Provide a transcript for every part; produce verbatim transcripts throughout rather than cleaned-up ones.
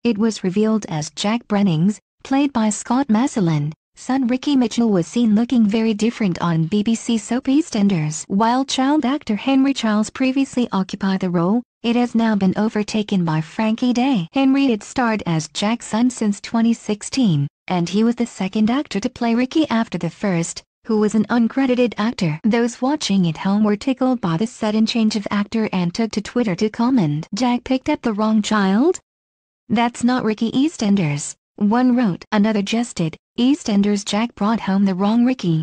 It was revealed as Jack Branning's, played by Scott Maslen, son Ricky Mitchell was seen looking very different on B B C soap EastEnders. While child actor Henri Charles previously occupied the role, it has now been overtaken by Frankie Day. Henri had starred as Jack's son since twenty sixteen, and he was the second actor to play Ricky after the first, who was an uncredited actor. Those watching at home were tickled by the sudden change of actor and took to Twitter to comment, "Jack picked up the wrong child? That's not Ricky EastEnders." One wrote. Another jested, "EastEnders Jack brought home the wrong Ricky.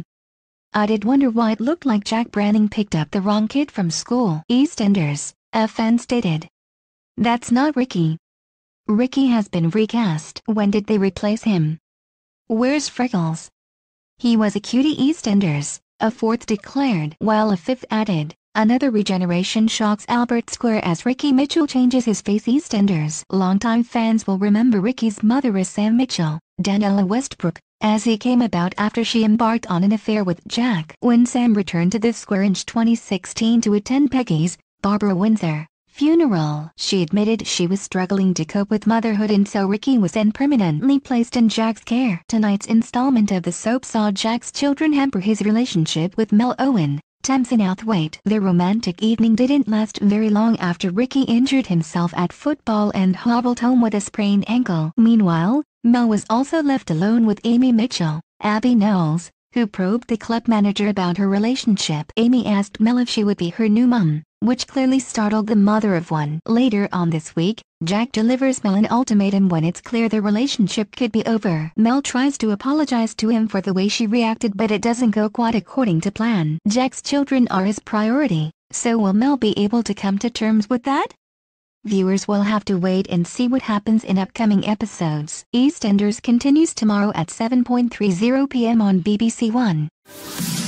I did wonder why it looked like Jack Branning picked up the wrong kid from school." EastEnders, a fan stated. "That's not Ricky. Ricky has been recast." "When did they replace him? Where's Freckles? He was a cutie." EastEnders, a fourth declared, while a fifth added, "Another regeneration shocks Albert Square as Ricky Mitchell changes his face." EastEnders. Longtime fans will remember Ricky's mother as Sam Mitchell, Daniela Westbrook, as he came about after she embarked on an affair with Jack. When Sam returned to the square in twenty sixteen to attend Peggy's, Barbara Windsor, funeral, she admitted she was struggling to cope with motherhood, and so Ricky was then permanently placed in Jack's care. Tonight's installment of the soap saw Jack's children hamper his relationship with Mel Owen, Tamsin Outhwaite. Their romantic evening didn't last very long after Ricky injured himself at football and hobbled home with a sprained ankle. Meanwhile, Mel was also left alone with Amy Mitchell, Abby Knowles, who probed the club manager about her relationship. Amy asked Mel if she would be her new mum, which clearly startled the mother of one. Later on this week, Jack delivers Mel an ultimatum when it's clear their relationship could be over. Mel tries to apologize to him for the way she reacted, but it doesn't go quite according to plan. Jack's children are his priority, so will Mel be able to come to terms with that? Viewers will have to wait and see what happens in upcoming episodes. EastEnders continues tomorrow at seven thirty p m on B B C One.